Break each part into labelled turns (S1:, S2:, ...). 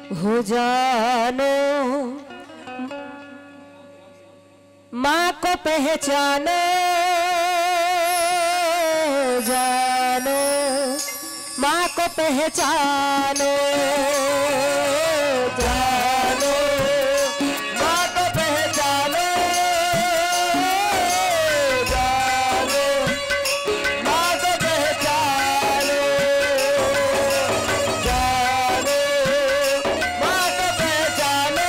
S1: हो जानो, माँ को पहचानो, जानो माँ को पहचानो, जानो माँ को पहचानो, जानो माँ को पहचानो, जानो माँ को पहचानो,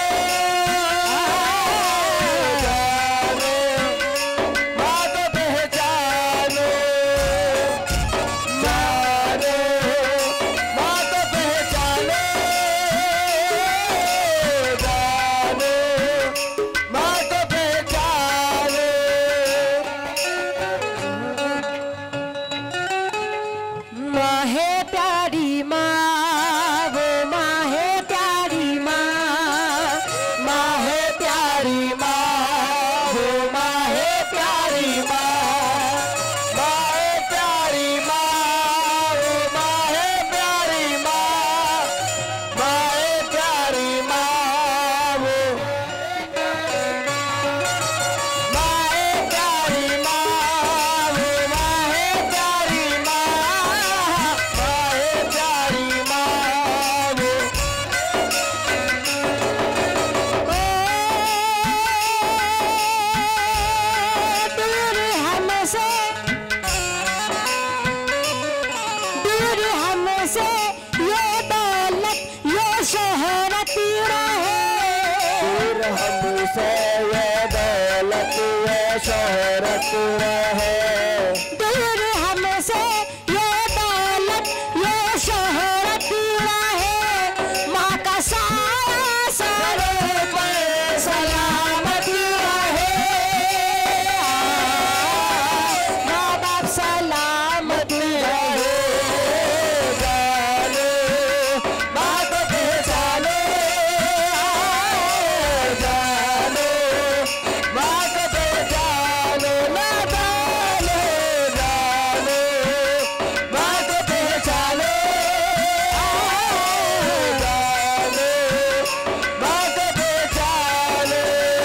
S1: जानो माँ को पहचानो, जानो माँ को पहचानो, जानो माँ को पहचानो। माँ है प्यारी माँ, वो माँ है प्यारी माँ, माँ है प्यारी माँ, वो माँ है प्यारी माँ, माँ है प्यारी माँ, वो माँ है प्यारी माँ, माँ है प्यारी माँ, वो माँ है प्यारी माँ, वो माँ है प्यारी माँ, माँ है प्यारी माँ, वो दूर हमसे, दूर हमसे ये दौलत ये शोहरत रहे, दूर हमसे ये दौलत ये शोहरत रहे, दूर हमसे ये दौलत ये शोहरत रहे, माँ का साया सारे पर सलामत रहे, माँ बाप सलामत रहे, जानो माँ को पहचानो, जानो माँ को पहचानो, ना जानो, जानो माँ को पहचानो, जानो माँ को पहचानो।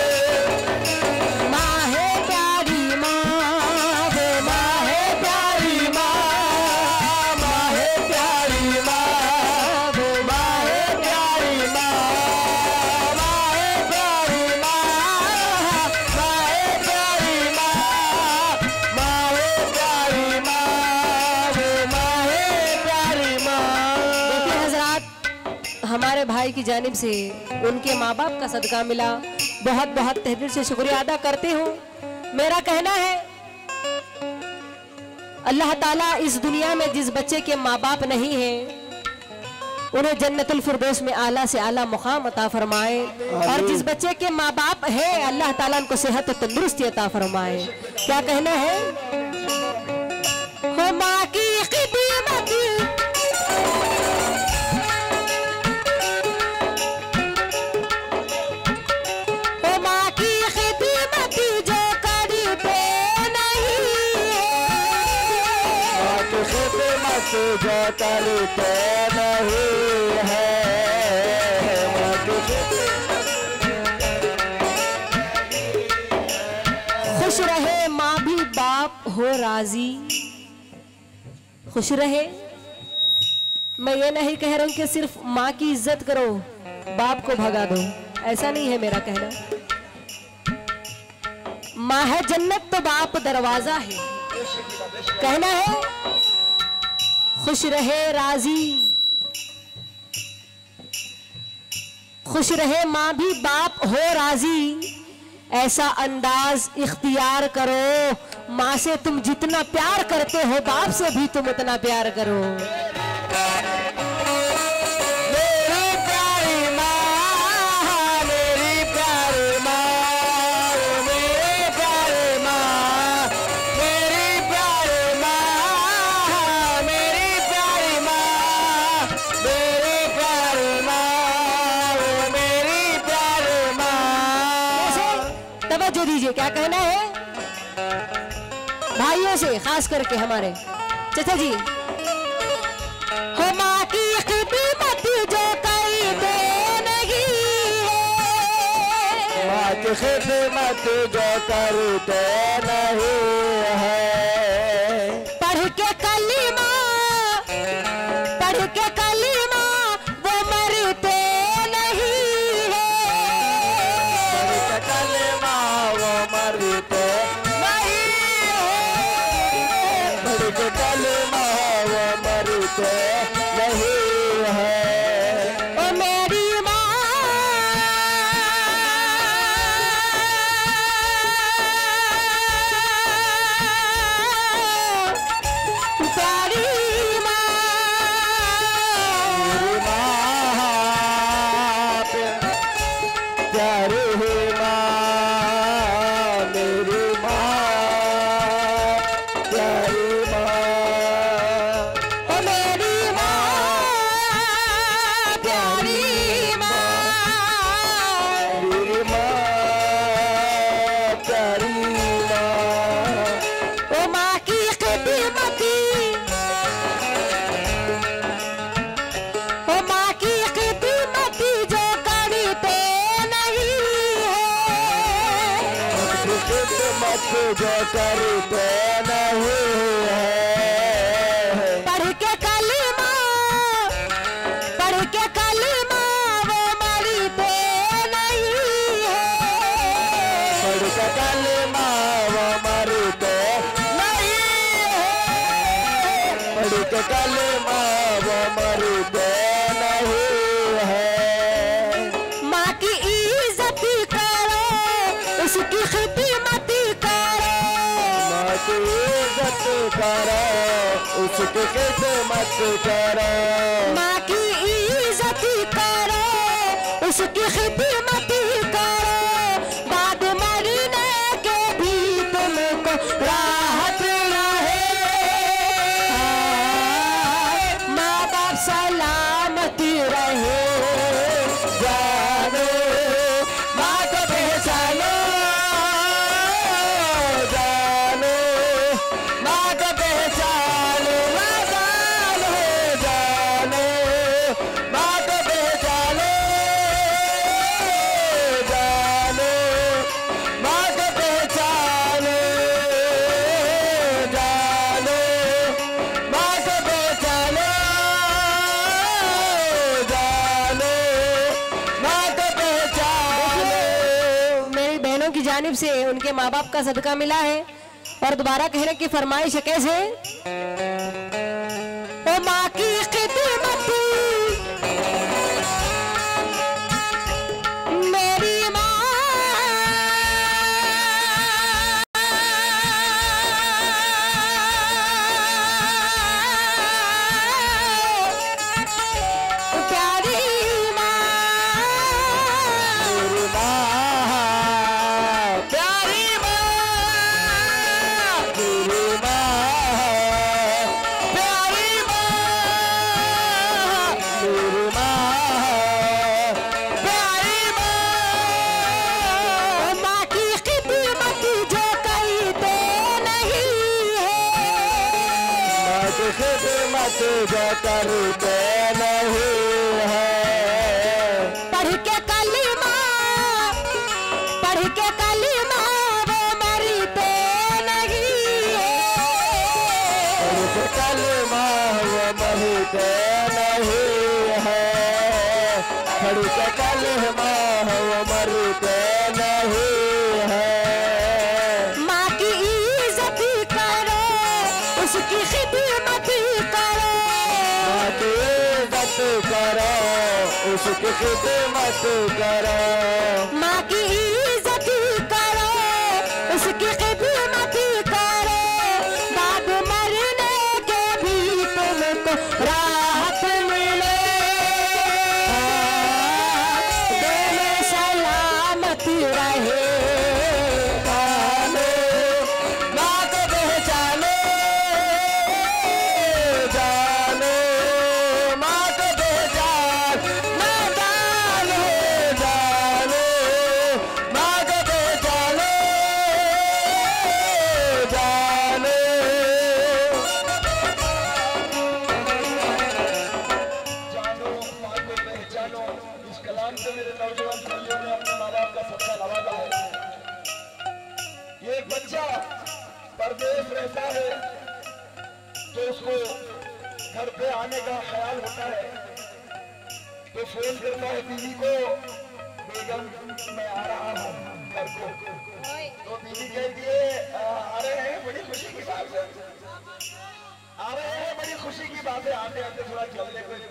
S1: माँ है प्यारी माँ, वो माँ है प्यारी माँ, माँ है प्यारी माँ, वो माँ है प्यारी माँ, माँ है प्यारी माँ, माँ है प्यारी माँ, माँ है प्यारी माँ, वो माँ है प्यारी माँ। देखिए हजरात, हमारे भाई की जानिब से उनके माँ बाप का सदका मिला, बहुत बहुत तहे दिल से शुक्रिया अदा करती हूँ। मेरा कहना है अल्लाह ताला इस दुनिया में जिस बच्चे के माँ बाप नहीं हैं उन्हें जन्नतुल फिरदौस में आला से आला मुकाम अता फरमाए, और जिस बच्चे के माँ बाप है अल्लाह ताला उनको सेहत और तंदुरुस्ती अता फरमाए। क्या कहना है? हो माँ की खिदमत, हो माँ की खिदमत जो करते नहीं है, माँ की खिदमत जो करते नहीं है, माँ की खुश रहे माँ भी बाप हो राजी, खुश रहे। मैं ये नहीं कह रहा हूं कि सिर्फ माँ की इज्जत करो बाप को भगा दो, ऐसा नहीं है मेरा कहना। माँ है जन्नत तो बाप दरवाजा है, कहना है खुश रहे राजी, खुश रहे माँ भी बाप हो राजी, ऐसा अंदाज इख्तियार करो, माँ से तुम जितना प्यार करते हो बाप से भी तुम उतना प्यार करो। मेरी प्यारी माँ, मेरी प्यारी माँ, मेरी प्यारी माँ, मेरी प्यारी माँ, मेरी प्यारी माँ, मेरी प्यारी माँ, मेरी प्यारी माँ। तवज्जो दीजिए, क्या कहना है भाइयों से, खास करके हमारे चाचा जी। हो माँ की खिदमत जो करते खिदमत जो करते नहीं है।
S2: पढ़ के कलीमा वो मरते नहीं है।
S1: पढ़ के कलीमा वो मरते नहीं है। पढ़ के कलीमा वो मरते नहीं है।
S2: ओ मेरी माँ प्यारी माँ,
S1: प्यारी माँ, मेरी माँ प्यारी माँ।
S2: ओ मेरी माँ प्यारी माँ,
S1: मेरी माँ प्यारी माँ।
S2: ओ माँ की खिदमती, ओ माँ की खिदमती जो करते नहीं है।
S1: खिदमत जो करते नहीं है।
S2: पढ़ के कलीमा वो मरते नहीं है।
S1: पढ़ के कलीमा वो मरते नहीं है। पढ़ के कलीमा वो मरते नहीं है।
S2: माँ की इज्जत करो, उसकी खिदमत करो।
S1: माँ की इज्जत करो, उसकी खिदमत करो।
S2: माँ की इज्जत करो, उसकी खिदमत करो। बाद मरने के भी तुमको राहत रहे। माँ बाप सलामती रहे।
S1: जानो माँ को पहचानो, जानो माँ को पहचानो, जानो जानो माँ को पहचानो, जानो माँ को पहचानो, जानो माँ को पहचानो, जानो माँ को पहचानो।
S2: मेरी बहनों की जानिब से उनके माँ बाप का सदका मिला है। और दोबारा कहने की फरमाइश है कैसे? ओ माँ की खिदमत मेरी माँ, प्यारी माँ,
S1: मेरी माँ प्यारी माँ, मेरी माँ प्यारी माँ, मेरी माँ प्यारी माँ।
S2: माँ की खिदमत जो करते नहीं है।
S1: माँ की खिदमत जो करते नहीं है।
S2: पढ़ के कलीमा वो मरते नहीं है।
S1: पढ़ के कलीमा वो मरते नहीं है। पढ़ के कलीमा वो मरते नहीं है।
S2: माँ की इज्जत करो, उसकी खिदमत करो।
S1: माँ की इज्जत करो, उसकी खिदमत करो।
S2: माँ की इज्जत करो, उसकी खिदमत करो। बाद मरने के भी तुमको राहत मिले। दिल सलामत रहे।
S1: जानो माँ को पहचानो, जानो माँ को पहचान, जानो जानो माँ को पहचानो, जानो। जानो माँ को पहचानो, इस कलाम से मेरे नौजवान भाइयों ने अपने माँ बाप का सदका नवाजा है। परदेश रहता है तो उसको घर पे आने का ख्याल होता है, तो फोन करता है बीवी को, बेगम मैं आ रहा हूँ घर को। तो बीवी कहती है आ रहे हैं, बड़ी खुशी की बात है, आ रहे हैं, बड़ी खुशी की बात है, आते आते थोड़ा चलने को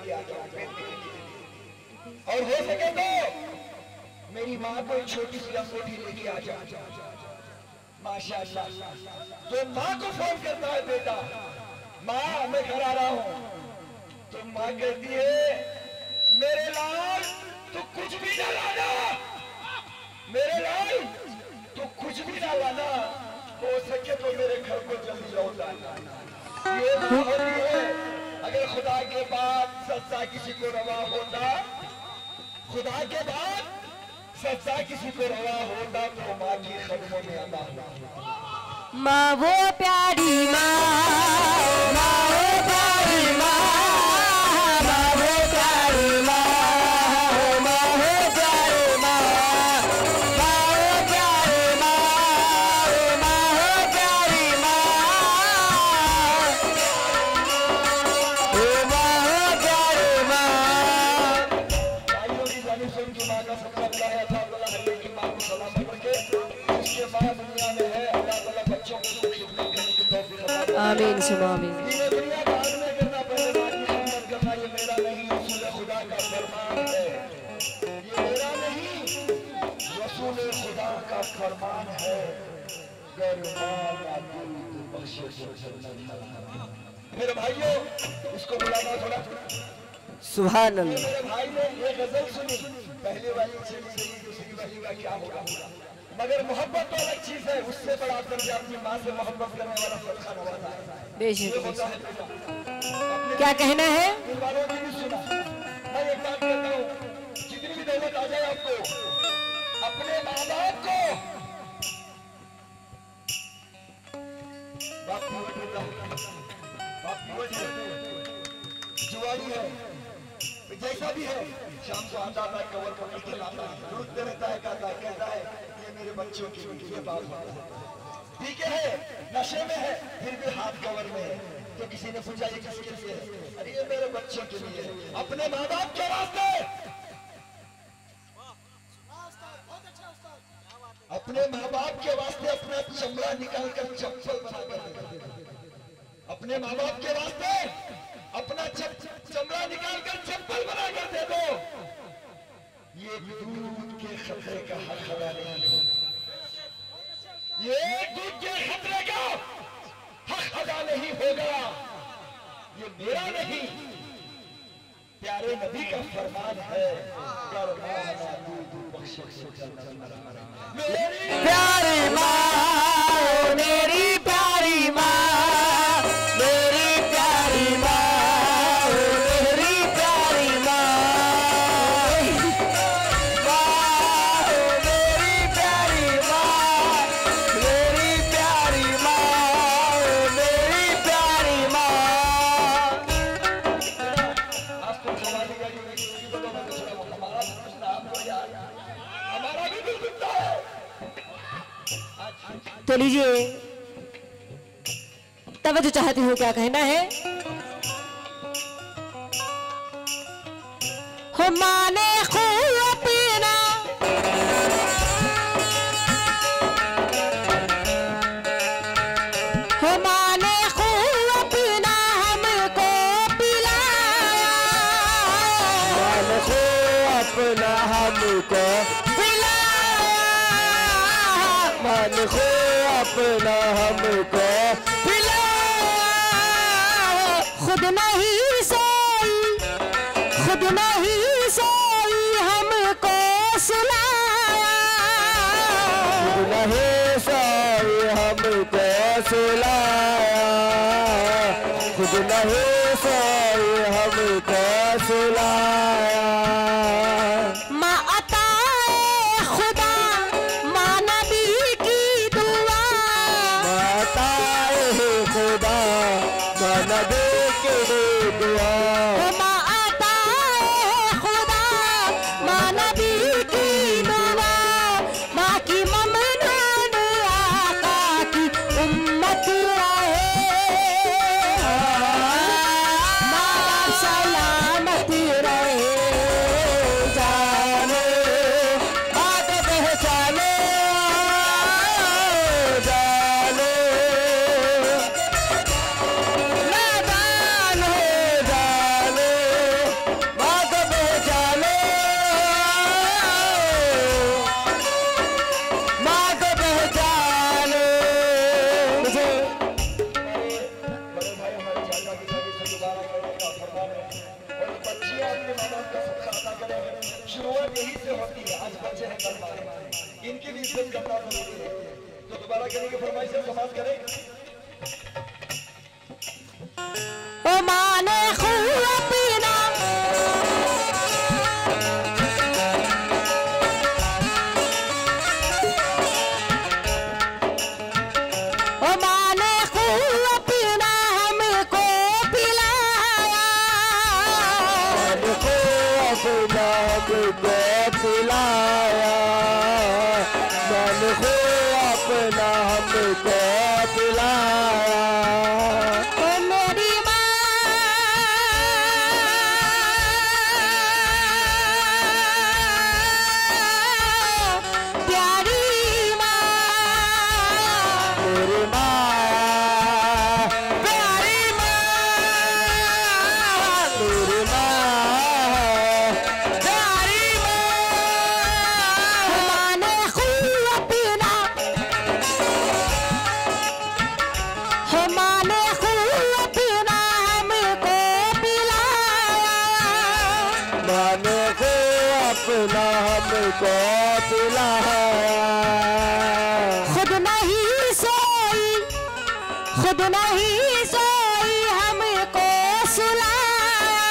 S1: और हो सके तो मेरी माँ को एक छोटी सी अंगूठी लेके आ जा। माशाअल्लाह। तो माँ को फोन करता है बेटा, माँ मैं घर आ रहा हूँ। तो माँ कहती है मेरे लाल तू कुछ भी ना लाना, मेरे लाल तू कुछ भी ना लाना, हो सके तो मेरे घर को जल्दी लौट आना। ये माँ होती है। अगर खुदा के बाद सच्चा किसी को रवा होता, खुदा के बाद सच्चा किसी को रवा होता तो माँ की कदमों में अदा होता।
S2: माँ वो प्यारी माँ, माँ वो प्यारी माँ, माँ वो प्यारी माँ, माँ वो प्यारी माँ, माँ वो प्यारी माँ, माँ वो प्यारी माँ, ओ माँ वो प्यारी माँ।
S1: भाइयों की जानिब से उनकी माँ का सबका बुलाया था, अल्लाह हल्ले की माँ को सलाम करके उसके बाद दुनिया में है अल्लाह ताला बच्चों को खिदमत करने की तौफीक अता फरमाए।
S2: आमीन सुनो आमीन।
S1: ये दुनिया बाद में करना, पहले माँ की खिदमत करना ये मेरा नहीं रसूल खुदा का फरमान है, ये मेरा नहीं रसूल खुदा का फरमान है। मेरे भाइयों इसको बुलाना थोड़ा।
S2: सुभान अल्लाह।
S1: मेरे भाई ने ये गजल सुनी, पहले वाली चली गई, दूसरी वाली का क्या होगा, मगर मोहब्बत तो अलग चीज है, उससे बड़ा दर्जा अपनी माँ से मोहब्बत करने वाला सबका नवाजा है।
S2: बेशक
S1: होता है बेटा।
S2: क्या कहना है?
S1: इन वालों की भी सुना। मैं एक बात कहता हूँ, जितनी भी दौलत आ जाए आपको, अपने माँ बाप को बाप जुआरी है जैसा भी है, शाम को आता है कवर पकड़ के लाता है, लूटते रहता है, कहता है ये मेरे बच्चों की ये बात होता है। ठीक है, नशे में है फिर भी हाथ कवर में है। तो किसी ने पूछा ये किसके लिए है? अरे ये मेरे बच्चों के लिए, अपने माँ बाप के वास्ते, अपने माँ बाप के वास्ते अपना चमड़ा निकाल कर चप्पल बना कर, अपने माँ बाप के वास्ते अपना चमड़ा निकाल कर चप्पल बना कर दे दो। ये दूध के खतरे का हक अदा नहीं है, ये दूध के खतरे का हक अदा नहीं होगा। ये मेरा नहीं, प्यारे नबी का फरमान है।
S2: प्यारी माँ, मेरी प्यारी माँ, मेरी प्यारी माँ, मेरी प्यारी माँ, मेरी प्यारी माँ, मेरी प्यारी माँ, मेरी प्यारी माँ।
S1: आज तो जवानी का हमारा भी दिल दुखता है।
S2: तो लीजिए तवज्जो चाहती हूँ, क्या कहना है? हो माने खूब पीना, हो माने खूब पीना हमको पिलाया,
S1: मन को अपना हमको मन को अपना हमको
S2: खुद नहीं सोई, खुद नहीं सोई हमको सुलाया,
S1: नहीं सोई हमको सुलाया, खुद नहीं सोई हमको सुलाया।
S2: माँ अताए खुदा, माँ नबी की दुआ,
S1: माताए खुदा नबी की दुआ,
S2: माँ अताए खुदा, माँ नबी की दुआ, माँ की ममनून आका की
S3: बाप का सदका अदा करें। शुरुआत यही से होती है। आज बच्चे हैं कल बाप, इनकी भी इज्जत करना जरूरी है। तो दोबारा करने की फरमाइश से समाप्त करें।
S2: ओ माने खुआ पीना ओ माने खुआ पीना हमको पिलाया
S1: हमको अपना हमको पिलाया मन को अपना हमको पिलाया
S2: ओ मेरी प्यारी माँ
S1: मेरी माँ
S2: प्यारी माँ
S1: मेरी माँ
S2: प्यारी माँ माने खुआ पीना माने खुआ पीना हमको पिलाया
S1: माने को अपना हमको पिलाया
S2: खुद नहीं सोई खुद नहीं सोई हमको सुलाया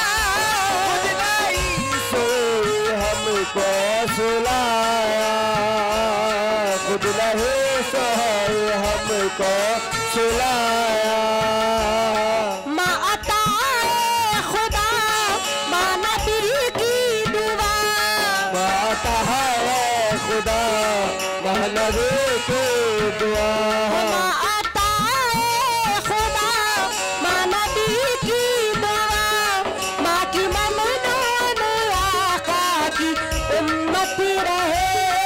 S1: सोई हमको सुलाया खुद नहीं सोई हमको सुलाया
S2: माँ अताए खुदा माँ नबी की दुआ
S1: माता है खुदा महानबी की दुआ
S2: माँ अताए खुदा माँ नबी की दुआ माँ की ममनून आका की उम्मत रहे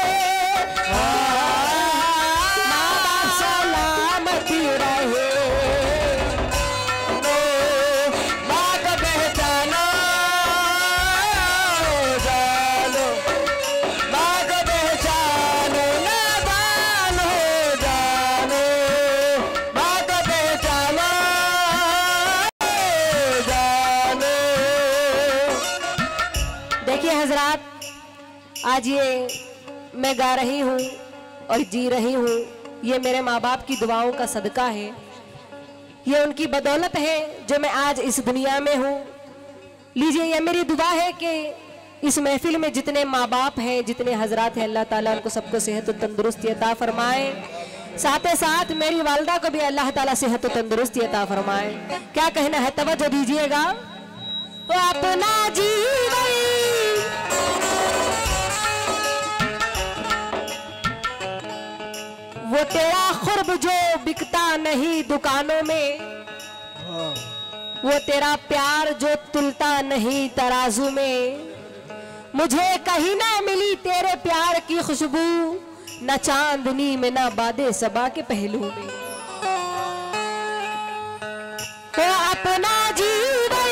S2: माँ बाप सलामत रहे
S1: माँ का पहचानो जानो माँ का पहचानो ना जानो जानो माँ का पहचानो जानो
S2: देखिए हजरात, आज ये मैं गा रही हूँ और जी रही हूँ, ये मेरे माँ बाप की दुआओं का सदका है। ये उनकी बदौलत है जो मैं आज इस दुनिया में हूँ। लीजिए, ये मेरी दुआ है कि इस महफिल में जितने माँ बाप हैं, जितने हजरात हैं, अल्लाह ताला उनको सबको सेहत और तंदुरुस्ती अता फरमाए। साथ ही साथ मेरी वालदा को भी अल्लाह ताला सेहत और तंदुरुस्ती अता फरमाए। क्या कहना है, तवज्जो दीजिएगा। वो अपना जीवन वो तेरा खुर्ब जो बिकता नहीं दुकानों में, वो तेरा प्यार जो तुलता नहीं तराजू में, मुझे कहीं ना मिली तेरे प्यार की खुशबू, न चांदनी में न बादे सबा के पहलू में। वो अपना जीवन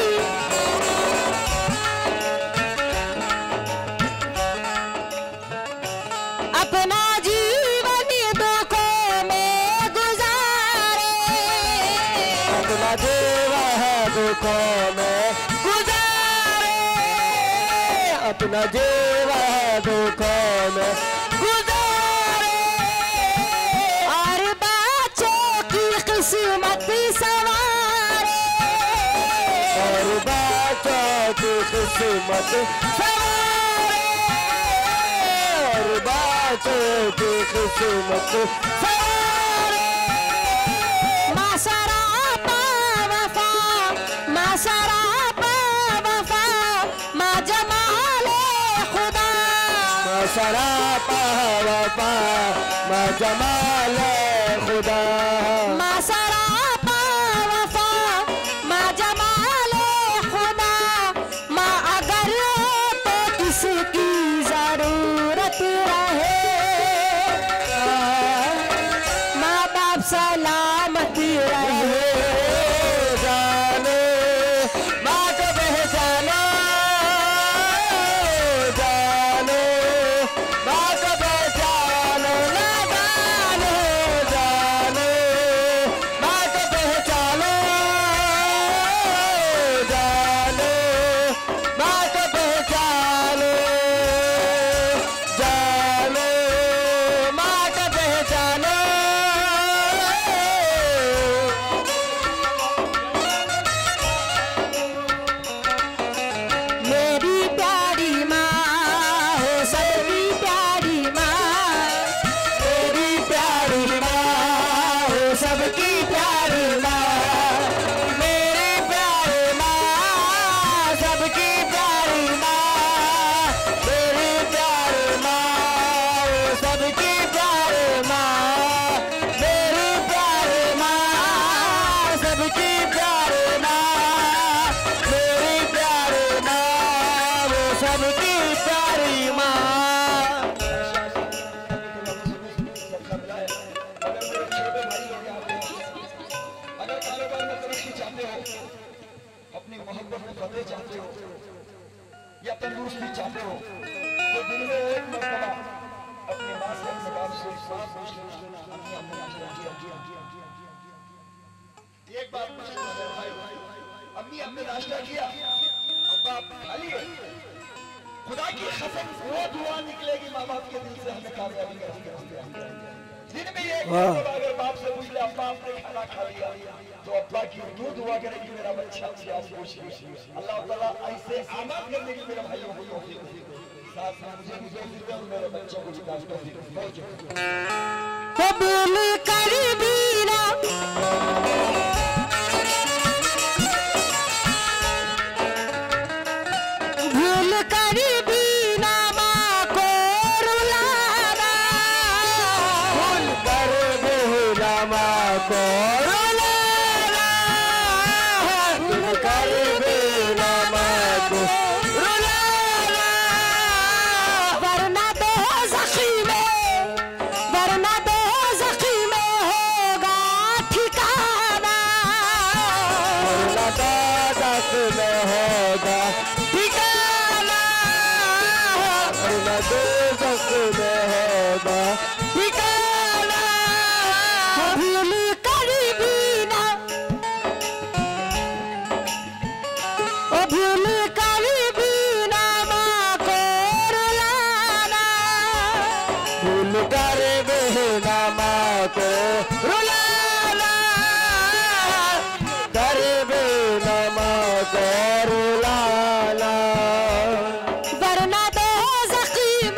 S2: अपना जीवन दुखों में गुजारे,
S1: अपना जीवा है दुखों में गुजारे अपना जीवा है दुखों में गुजारे
S2: और बच्चों की किस्मत सवारे,
S1: और बच्चों की किस्मत सवारे और बच्चों की किस्मत सवारे
S2: माँ सरापा वफा, माँ सरापा वफा, माँ जमाले खुदा,
S1: माँ सरापा वफा माँ जमाले खुदा
S2: माँ सरापा वफा, माँ जमाले खुदा, माँ अगर तो किसकी जरूरत रहे, माँ बाप सलामत रहे।
S1: जानो माँ को पहचानो जानो माँ को पहचानो ना जानो जानो
S3: चाहते हो या तंदुरुस्ती चाहते हो तो दिन में एक मरतबा अपनी माँ से अपने बाप से साफ पूछ लेना, अम्मी हमने नाश्ता किया? एक बार पूछना मेरे भाई, अम्मी हमने नाश्ता किया? अब्बा आप खा लिए? खुदा की कसम वो दुआ निकलेगी माँ बाप के दिल से, हमें कामयाबी करती है। दिन में एक मरतबा अगर बाप से पूछ ले अब्बा आपने खाना खा लिया, तो अब्बा की वो दुआ करेगी मेरा बच्चा अच्छी आज खुश है। अल्लाह ताला ऐसे आमाद करने की मेरे भाइयों को तौफीक दे, साथ में मुझे भी तौफीक दे और मेरे बच्चों को भी तौफीक दे।
S2: कबूल कर बीरा भूल कर बीना माँ को रुलाना,
S1: भूल कर बेहुदा माँ को रुलाना, भूल कर बेहुदा माँ को रुलाना,
S2: वरना दो ज़ख़ी में होगा ठिकाना,
S1: वरना दोज़ख में होगा ठिकाना, वरना दोज़ख में होगा ठिकाना।
S2: भूल कर बीना भूल कर बीना माँ को रुलाना,
S1: भूल कर बेहुदा माँ को रुलाना, कर बेहुदा माँ को रुलाना,
S2: वरना दो ज़ख़ी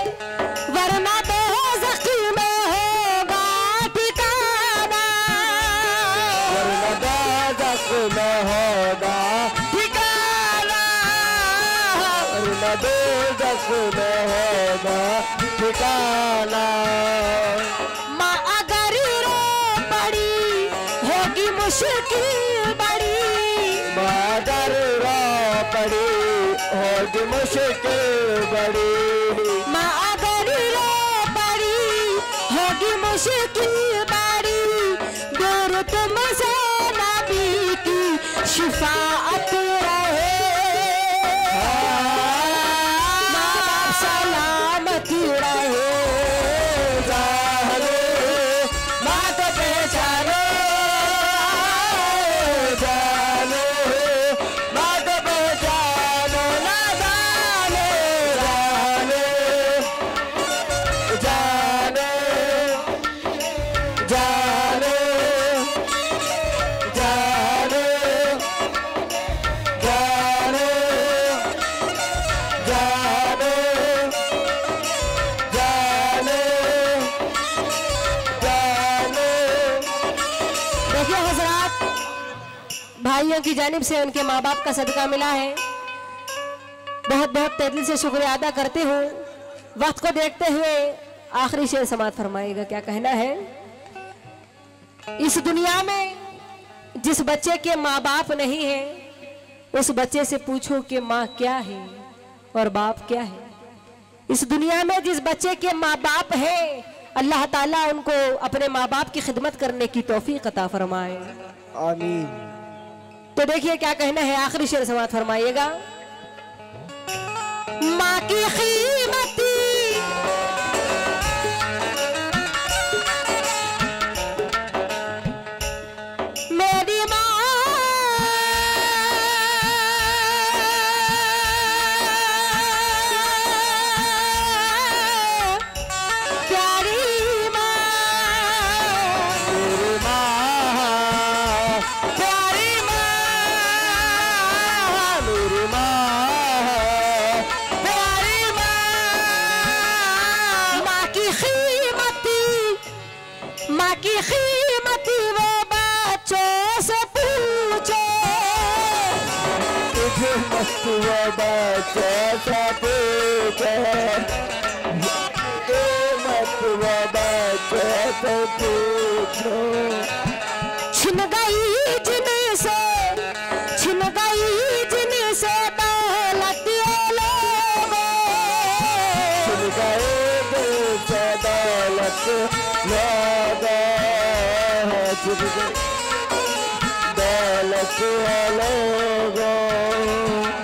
S2: में होगा ठिकाना,
S1: वरना दोज़ख में होगा ठिकाना, वरना दोज़ख में होगा ठिकाना।
S2: माँ अगर रो पड़ी होगी मुश्किल बड़ी,
S1: मगर रो पड़ी होगी मुश्किल बड़ी,
S2: माँ अगर रो पड़ी होगी मुश्किल बड़ी, दूर तुमसे नबी की शिफाअत रहे, माँ बाप सलामत रहे,
S1: जानो माँ को पहचानो, जानो माँ को पहचानो, ना जानो जानो जानो जानो जानो जानो जानो जानो।
S2: देखिए हजरात, भाइयों की जानिब से उनके माँ बाप का सदका मिला है, बहुत बहुत दिल से शुक्रिया अदा करते हूँ। वक्त को देखते हुए आखिरी शेर समाप्त फरमाएगा, क्या कहना है? इस दुनिया में जिस बच्चे के माँ बाप नहीं है, उस बच्चे से पूछो कि माँ क्या है और बाप क्या है। इस दुनिया में जिस बच्चे के माँ बाप है, अल्लाह ताला उनको अपने माँ बाप की खिदमत करने की तौफीक अता फरमाए,
S1: आमीन।
S2: तो देखिए क्या कहना है, आखिरी शेर समाप्त फरमाइएगा। माँ की कीमती मेरी माँ, प्यारी माँ,
S1: मेरी माँ,
S2: प्यारी माँ,
S1: मेरी माँ,
S2: प्यारी माँ, माँ की कीमती वो बच्चों से पूछो,
S1: तुझे मस्त वो बच्चों से पूछो, मस्त वो बच्चों से पूछो।
S2: छिन गई जिनसे दौलत ये लोगों,
S1: सुन गए दिल से दौलत लोगों, सुन गए दौलत लोगों।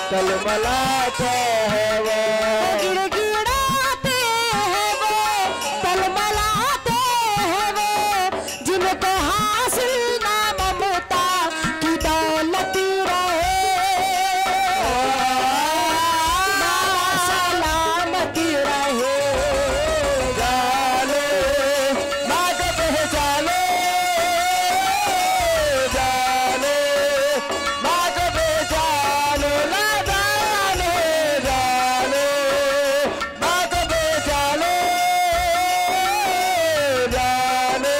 S1: तलमलाते हैं वो,
S2: गिड़गिड़ाते हैं वो, तलमलाते हैं वो, जिनको हासिल ना ममता की दौलत रहे, सलामती रहे।
S1: जाने माँ को पहचाने, जाने माँ को पहचानो ना, जाने जाने माँ को पहचानो, जाने।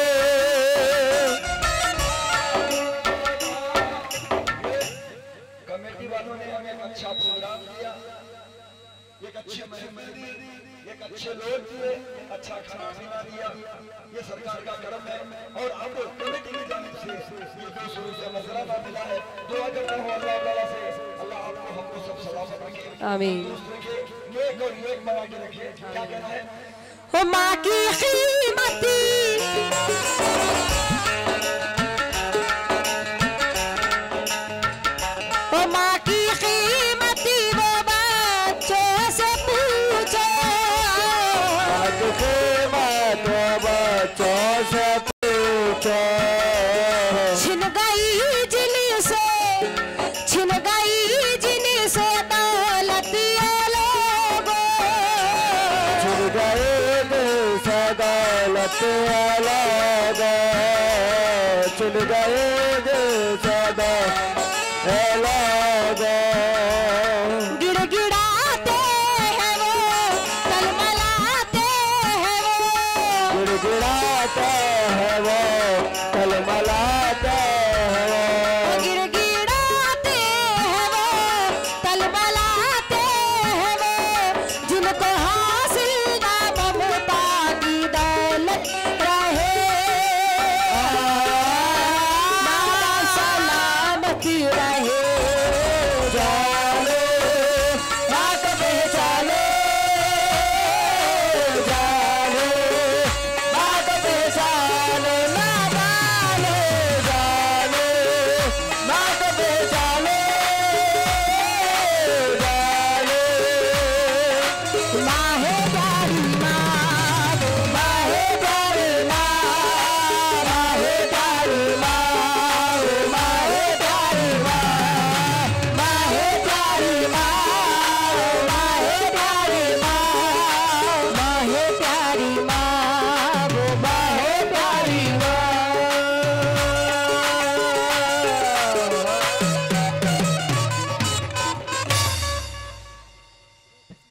S3: कमेटी वालों ने हमें एक अच्छा प्रोग्राम दिया, एक अच्छी महफिल दी, एक अच्छे लोग दिए, अच्छा खाना पीना दिया, ये सरकार का करम है। और अब कमेटी की जानिब से ये जो शुरू से नजराना मिला है, दुआ करता हूँ अल्लाह ताला से, अल्लाह आपको हमको सब सलामत रखे,
S2: आमीन।
S3: तंदुरुस्त रखे, नेक और नेक बना के रखे। क्या कहना है?
S2: हो माँ की कीमती, हो माँ की कीमती वो बच्चों से पूछो,
S1: आज के बात बच्चों से पूछो,
S2: छिन गई जिनसे, छिन गई जिनसे दौलत ये लोगों,
S1: छुड़ गए दिल से दौलत अलग, छुड़ गए दिल से दौलत अलग,
S2: गिड़गिड़ाते हैं वो, तलमलाते हैं वो,
S1: गिड़गिड़ाते हैं वो,